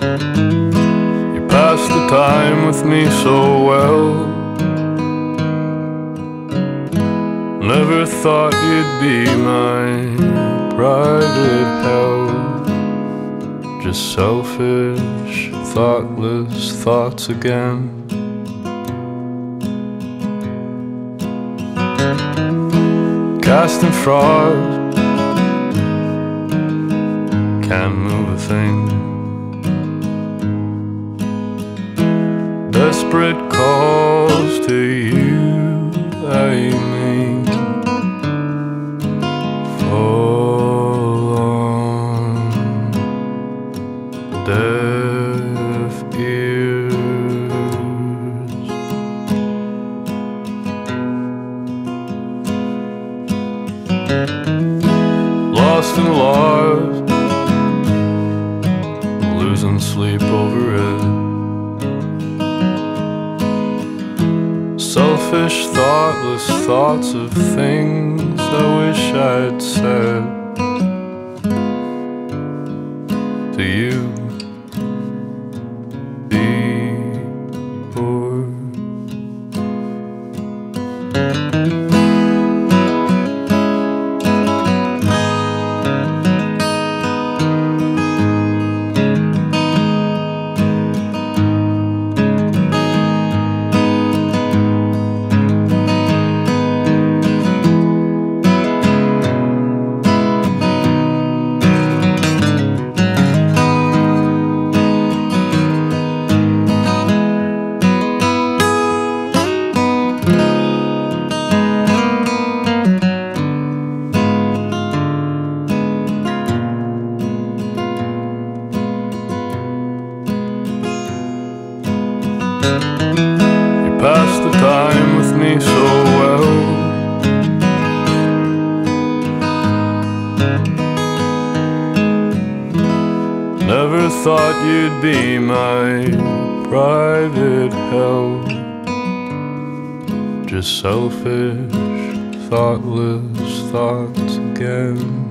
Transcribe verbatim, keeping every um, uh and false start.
You passed the time with me so well. Never thought you'd be my private hell. Just selfish, thoughtless thoughts again. Casting frost, can't move a thing. Desperate calls to you I make fall on deaf ears. Lost and lost, losing sleep over it. Selfish, thoughtless thoughts of things I wish I'd said to you before. You passed the time with me so well. Never thought you'd be my private hell. Just selfish, thoughtless thoughts again.